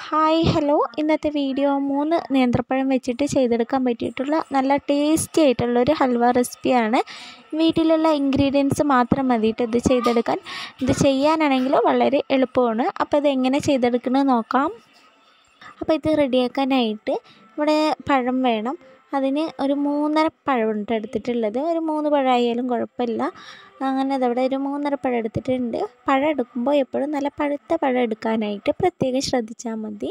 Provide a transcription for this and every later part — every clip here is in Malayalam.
ഹായ് ഹലോ ഇന്നത്തെ വീഡിയോ 3 നേന്ത്രപ്പഴം വെച്ചിട്ട് ചെയ്തെടുക്കാൻ പറ്റിയിട്ടുള്ള നല്ല ടേസ്റ്റി ആയിട്ടുള്ളൊരു ഹൽവ റെസിപ്പിയാണ്. വീട്ടിലുള്ള ഇൻഗ്രീഡിയൻസ് മാത്രം മതിയിട്ട് ഇത് ചെയ്തെടുക്കാൻ. ഇത് ചെയ്യാനാണെങ്കിൽ വളരെ എളുപ്പമാണ്. അപ്പോൾ ഇതെങ്ങനെ ചെയ്തെടുക്കുന്നത് നോക്കാം. അപ്പോൾ ഇത് റെഡിയാക്കാനായിട്ട് ഇവിടെ പഴം വേണം. അതിന് ഒരു 3.5 പഴമുണ്ട് എടുത്തിട്ടുള്ളത്. ഒരു 3 പഴമായാലും കുഴപ്പമില്ല. അങ്ങനെ അതവിടെ ഒരു 3.5 പഴം എടുത്തിട്ടുണ്ട്. പഴം എടുക്കുമ്പോൾ എപ്പോഴും നല്ല പഴുത്ത പഴം എടുക്കാനായിട്ട് പ്രത്യേകം ശ്രദ്ധിച്ചാൽ മതി.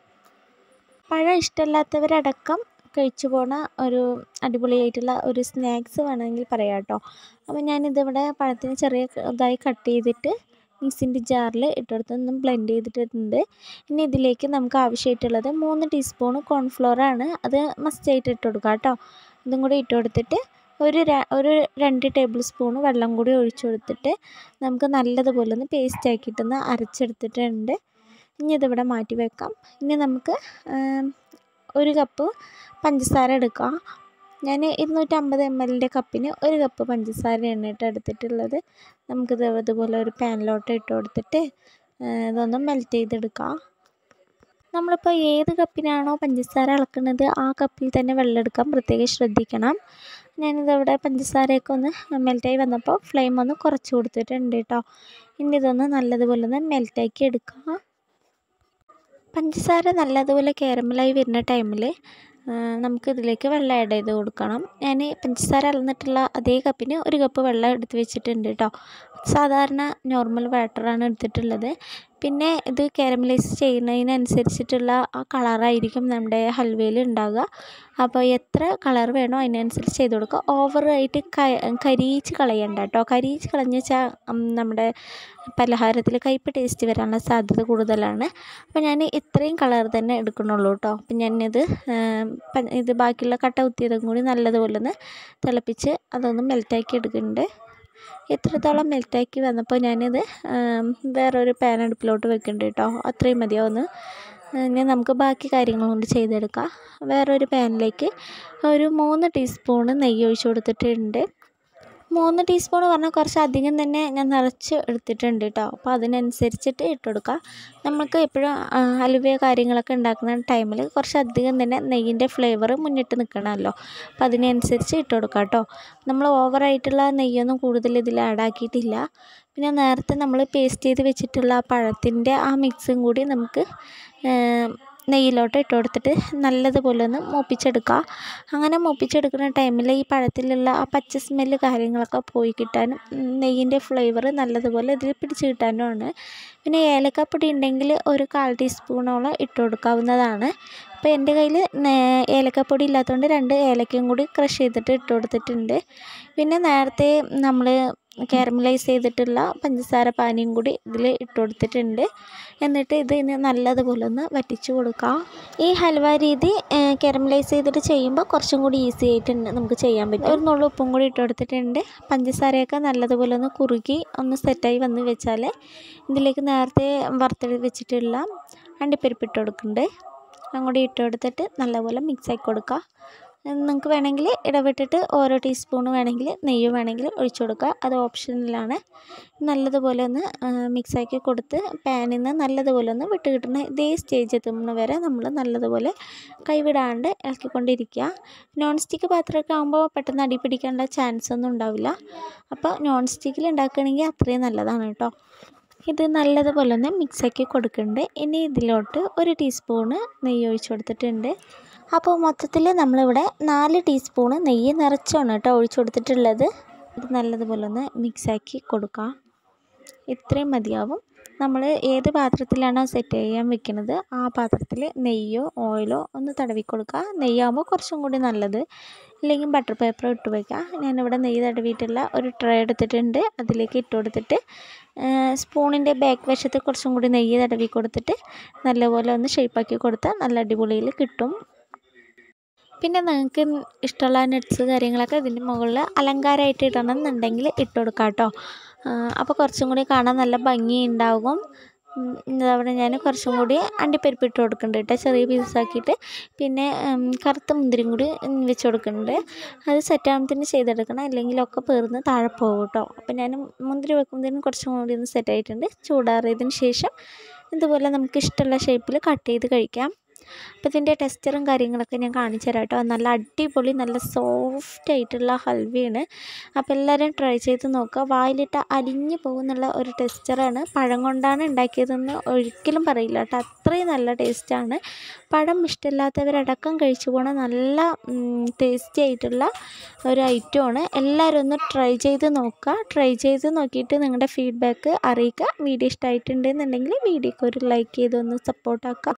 പഴം ഇഷ്ടമില്ലാത്തവരടക്കം കഴിച്ചു പോണ ഒരു അടിപൊളിയായിട്ടുള്ള ഒരു സ്നാക്സ് വേണമെങ്കിൽ പറയാം കേട്ടോ. അപ്പോൾ ഞാനിതിവിടെ പഴത്തിന് ചെറിയ ഇതായി കട്ട് ചെയ്തിട്ട് മിക്സിൻ്റെ ജാറിൽ ഇട്ടെടുത്തൊന്നും ബ്ലെൻഡ് ചെയ്തിട്ടുണ്ട്. ഇനി ഇതിലേക്ക് നമുക്ക് ആവശ്യമായിട്ടുള്ളത് 3 ടീസ്പൂൺ കോൺഫ്ലോറാണ്. അത് മസ്റ്റായിട്ട് ഇട്ട് കൊടുക്കുക കേട്ടോ. ഇതും കൂടി ഇട്ട് കൊടുത്തിട്ട് ഒരു 2 ടേബിൾ സ്പൂൺ വെള്ളം കൂടി ഒഴിച്ചു കൊടുത്തിട്ട് നമുക്ക് നല്ലതുപോലെ ഒന്ന് പേസ്റ്റ് ആക്കിയിട്ടൊന്ന് അരച്ചെടുത്തിട്ടുണ്ട്. ഇനി ഇതിവിടെ മാറ്റി വെക്കാം. ഇനി നമുക്ക് 1 കപ്പ് പഞ്ചസാര എടുക്കാം. ഞാൻ 250 ml കപ്പിന് 1 കപ്പ് പഞ്ചസാരയാണ് എടുത്തിട്ടുള്ളത്. നമുക്കിത് ഇതുപോലെ ഒരു പാനിലോട്ട് ഇട്ട് കൊടുത്തിട്ട് ഇതൊന്ന് മെൽറ്റ് ചെയ്തെടുക്കാം. നമ്മളിപ്പോൾ ഏത് കപ്പിനാണോ പഞ്ചസാര അളക്കുന്നത് ആ കപ്പിൽ തന്നെ വെള്ളം എടുക്കാൻ പ്രത്യേകം ശ്രദ്ധിക്കണം. ഞാനിതവിടെ പഞ്ചസാരയൊക്കെ ഒന്ന് മെൽറ്റായി വന്നപ്പോൾ ഫ്ലെയിം ഒന്ന് കുറച്ച് കൊടുത്തിട്ടുണ്ട് കേട്ടോ. ഇനി ഇതൊന്ന് നല്ലതുപോലെ ഒന്ന് മെൽറ്റാക്കി എടുക്കാം. പഞ്ചസാര നല്ലതുപോലെ കാരമലായി വരുന്ന ടൈമിൽ നമുക്കിതിലേക്ക് വെള്ളം ആഡ് ചെയ്ത് കൊടുക്കണം. ഞാൻ പഞ്ചസാര അളന്നിട്ടുള്ള അതേ കപ്പിന് 1 കപ്പ് വെള്ളം എടുത്ത് വെച്ചിട്ടുണ്ട് കേട്ടോ. സാധാരണ നോർമൽ വാട്ടറാണ് എടുത്തിട്ടുള്ളത്. പിന്നെ ഇത് കാരമലൈസ് ചെയ്യുന്നതിനനുസരിച്ചിട്ടുള്ള ആ കളറായിരിക്കും നമ്മുടെ ഹൽവയിൽ ഉണ്ടാകുക. അപ്പോൾ എത്ര കളർ വേണോ അതിനനുസരിച്ച് ചെയ്ത് കൊടുക്കുക. ഓവറായിട്ട് കരിയിച്ച് കളയണ്ട കേട്ടോ. കരിയിച്ച് കളഞ്ഞ് വെച്ചാൽ നമ്മുടെ പലഹാരത്തിൽ കയ്പ്പ് ടേസ്റ്റ് വരാനുള്ള സാധ്യത കൂടുതലാണ്. അപ്പോൾ ഞാൻ ഇത്രയും കളർ തന്നെ എടുക്കണുള്ളൂ കേട്ടോ. അപ്പം ഞാനിത് ഇത് ബാക്കിയുള്ള കട്ട കുത്തിയതും കൂടി നല്ലതുപോലെ ഒന്ന് തിളപ്പിച്ച് അതൊന്ന് മെൽറ്റാക്കി എടുക്കുന്നുണ്ട്. ഇത്രത്തോളം മെൽറ്റാക്കി വന്നപ്പോൾ ഞാനിത് വേറൊരു പാൻ അടുപ്പിലോട്ട് വെക്കുന്നുണ്ട് കേട്ടോ. അത്രയും മതിയാവുന്നു. ഇനി നമുക്ക് ബാക്കി കാര്യങ്ങൾ കൊണ്ട് ചെയ്തെടുക്കാം. വേറൊരു പാനിലേക്ക് ഒരു 3 ടീസ്പൂൺ നെയ്യ് ഒഴിച്ച് കൊടുത്തിട്ടുണ്ട്. 3 ടീസ്പൂൺ പറഞ്ഞാൽ കുറച്ച് അധികം തന്നെ ഞാൻ നിറച്ച് എടുത്തിട്ടുണ്ട് കേട്ടോ. അപ്പോൾ അതിനനുസരിച്ചിട്ട് ഇട്ട് കൊടുക്കുക. നമുക്ക് എപ്പോഴും ഹലുവ കാര്യങ്ങളൊക്കെ ഉണ്ടാക്കുന്ന ടൈമിൽ കുറച്ചധികം തന്നെ നെയ്യിൻ്റെ ഫ്ലേവർ മുന്നിട്ട് നിൽക്കണമല്ലോ. അപ്പോൾ അതിനനുസരിച്ച് ഇട്ട് കൊടുക്കുക കേട്ടോ. നമ്മൾ ഓവറായിട്ടുള്ള നെയ്യൊന്നും കൂടുതൽ ഇതിൽ ആഡാക്കിയിട്ടില്ല. പിന്നെ നേരത്തെ നമ്മൾ പേസ്റ്റ് ചെയ്ത് വെച്ചിട്ടുള്ള ആ പഴത്തിൻ്റെ ആ മിക്സും കൂടി നമുക്ക് നെയ്യിലോട്ട് ഇട്ട് കൊടുത്തിട്ട് നല്ലതുപോലെ ഒന്ന് മൂപ്പിച്ചെടുക്കുക. അങ്ങനെ മൂപ്പിച്ചെടുക്കുന്ന ടൈമിൽ ഈ പഴത്തിലുള്ള ആ പച്ച സ്മെല്ല് കാര്യങ്ങളൊക്കെ പോയി കിട്ടാനും നെയ്യിൻ്റെ ഫ്ലേവർ നല്ലതുപോലെ ഇതിൽ പിടിച്ച് കിട്ടാനുമാണ്. പിന്നെ ഏലക്കപ്പൊടി ഉണ്ടെങ്കിൽ ഒരു 1/4 ടീസ്പൂണോളം ഇട്ട് കൊടുക്കാവുന്നതാണ്. അപ്പോൾ എൻ്റെ കയ്യിൽ ഏലക്കപ്പൊടി ഇല്ലാത്തതുകൊണ്ട് 2 ഏലക്കയും കൂടി ക്രഷ് ചെയ്തിട്ട് ഇട്ട് കൊടുത്തിട്ടുണ്ട്. പിന്നെ നേരത്തെ നമ്മൾ കാരമലൈസ് ചെയ്തിട്ടുള്ള പഞ്ചസാര പാനിയും കൂടി ഇതിൽ ഇട്ട് കൊടുത്തിട്ടുണ്ട്. എന്നിട്ട് ഇതിന് നല്ലതുപോലെ ഒന്ന് വറ്റിച്ച് കൊടുക്കാം. ഈ ഹൽവ രീതി കാരമലൈസ് ചെയ്തിട്ട് ചെയ്യുമ്പോൾ കുറച്ചും കൂടി ഈസി ആയിട്ട് നമുക്ക് ചെയ്യാൻ പറ്റും. ഒരു നുള്ളു ഉപ്പും കൂടി ഇട്ട് കൊടുത്തിട്ടുണ്ട്. പഞ്ചസാരയൊക്കെ നല്ലതുപോലെ ഒന്ന് കുറുകി ഒന്ന് സെറ്റായി വന്ന് വെച്ചാൽ ഇതിലേക്ക് നേരത്തെ വറുത്ത് വെച്ചിട്ടുള്ള അണ്ടിപ്പരിപ്പ് ഇട്ട് കൊടുക്കുന്നുണ്ട്. അങ്ങോട്ട് ഇട്ട് കൊടുത്തിട്ട് നല്ലപോലെ മിക്സാക്കി കൊടുക്കുക. നിങ്ങൾക്ക് വേണമെങ്കിൽ ഇടവിട്ടിട്ട് ഓരോ ടീസ്പൂൺ വേണമെങ്കിൽ നെയ്യ് വേണമെങ്കിൽ ഒഴിച്ചു കൊടുക്കുക. അത് ഓപ്ഷനിലാണ്. നല്ലതുപോലെ ഒന്ന് മിക്സാക്കി കൊടുത്ത് പാനിൽ നിന്ന് നല്ലതുപോലെ ഒന്ന് വിട്ട് കിട്ടുന്ന ഇതേ സ്റ്റേജ് എത്തുന്ന വരെ നമ്മൾ നല്ലതുപോലെ കൈവിടാണ്ട് ഇളക്കിക്കൊണ്ടിരിക്കുക. നോൺ സ്റ്റിക്ക് പാത്രമൊക്കെ ആകുമ്പോൾ പെട്ടെന്ന് അടി പിടിക്കേണ്ട ചാൻസ് ഒന്നും ഉണ്ടാവില്ല. അപ്പോൾ നോൺ സ്റ്റിക്കിൽ ഉണ്ടാക്കുകയാണെങ്കിൽ അത്രയും നല്ലതാണ് കേട്ടോ. ഇത് നല്ലതുപോലെ ഒന്ന് മിക്സാക്കി കൊടുക്കുന്നുണ്ട്. ഇനി ഇതിലോട്ട് 1 ടീസ്പൂണ് നെയ്യ് ഒഴിച്ച് കൊടുത്തിട്ടുണ്ട്. അപ്പോൾ മൊത്തത്തിൽ നമ്മളിവിടെ 4 ടീസ്പൂണ് നെയ്യ് നിറച്ചാണ് കേട്ടോ ഒഴിച്ച് കൊടുത്തിട്ടുള്ളത്. ഇത് നല്ലതുപോലെ ഒന്ന് മിക്സാക്കി കൊടുക്കാം. ഇത്രയും മതിയാവും. നമ്മൾ ഏത് പാത്രത്തിലാണോ സെറ്റ് ചെയ്യാൻ വെക്കുന്നത് ആ പാത്രത്തിൽ നെയ്യോ ഓയിലോ ഒന്ന് തടവി കൊടുക്കുക. നെയ്യാകുമ്പോൾ കുറച്ചും കൂടി നല്ലത്. അല്ലെങ്കിൽ ബട്ടർ പേപ്പർ ഇട്ട് വയ്ക്കുക. ഞാനിവിടെ നെയ്യ് തടവിയിട്ടുള്ള ഒരു ട്രേ എടുത്തിട്ടുണ്ട്. അതിലേക്ക് ഇട്ട് കൊടുത്തിട്ട് സ്പൂണിൻ്റെ ബാക്ക് വശത്ത് കുറച്ചും കൂടി നെയ്യ് തടവി കൊടുത്തിട്ട് നല്ലപോലെ ഒന്ന് ഷേപ്പാക്കി കൊടുത്താൽ നല്ല അടിപൊളിയിൽ കിട്ടും. പിന്നെ നിങ്ങൾക്ക് ഇഷ്ടമുള്ള നട്ട്സ് കാര്യങ്ങളൊക്കെ ഇതിൻ്റെ മുകളിൽ അലങ്കാരമായിട്ട് ഇടണം എന്നുണ്ടെങ്കിൽ ഇട്ട് കൊടുക്കാം കേട്ടോ. അപ്പോൾ കുറച്ചും കൂടി കാണാൻ നല്ല ഭംഗി ഉണ്ടാകും. അവിടെ ഞാൻ കുറച്ചും കൂടി അണ്ടിപ്പരിപ്പ് ഇട്ട് കൊടുക്കുന്നുണ്ട് കേട്ടോ, ചെറിയ പീസാക്കിയിട്ട്. പിന്നെ കറുത്ത മുന്തിരിയും കൂടി വെച്ച് കൊടുക്കുന്നുണ്ട്. അത് സെറ്റാകുമ്പത്തിന് ചെയ്തെടുക്കണം, ഇല്ലെങ്കിലൊക്കെ പേർന്ന് താഴെ പോകും കേട്ടോ. അപ്പോൾ ഞാൻ മുന്തിരി വെക്കുമ്പോഴത്തേനും കുറച്ചും കൂടി ഒന്ന് സെറ്റായിട്ടുണ്ട്. ചൂടാറിയതിന് ശേഷം ഇതുപോലെ നമുക്ക് ഇഷ്ടമുള്ള ഷേപ്പിൽ കട്ട് ചെയ്ത് കഴിക്കാം. അപ്പോൾ ഇതിൻ്റെ ടെക്സ്ചറും കാര്യങ്ങളൊക്കെ ഞാൻ കാണിച്ചു തരാം കേട്ടോ. നല്ല അടിപൊളി നല്ല സോഫ്റ്റ് ആയിട്ടുള്ള ഹൽവയാണ്. അപ്പോൾ എല്ലാവരും ട്രൈ ചെയ്ത് നോക്കുക. വായിലിട്ട് അലിഞ്ഞു പോകുന്നുള്ള ഒരു ടെക്സ്ചറാണ്. പഴം കൊണ്ടാണ് ഉണ്ടാക്കിയതെന്ന് ഒരിക്കലും പറയില്ല കേട്ടോ. അത്രയും നല്ല ടേസ്റ്റാണ്. പഴം ഇഷ്ടമില്ലാത്തവരടക്കം കഴിച്ചു പോണ നല്ല ടേസ്റ്റി ആയിട്ടുള്ള ഒരു ഐറ്റമാണ്. എല്ലാവരും ഒന്ന് ട്രൈ ചെയ്ത് നോക്കുക. ട്രൈ ചെയ്ത് നോക്കിയിട്ട് നിങ്ങളുടെ ഫീഡ്ബാക്ക് അറിയിക്കുക. വീഡിയോ ഇഷ്ടമായിട്ടുണ്ടെന്നുണ്ടെങ്കിൽ വീഡിയോക്ക് ഒരു ലൈക്ക് ചെയ്തൊന്ന് സപ്പോർട്ടാക്കുക.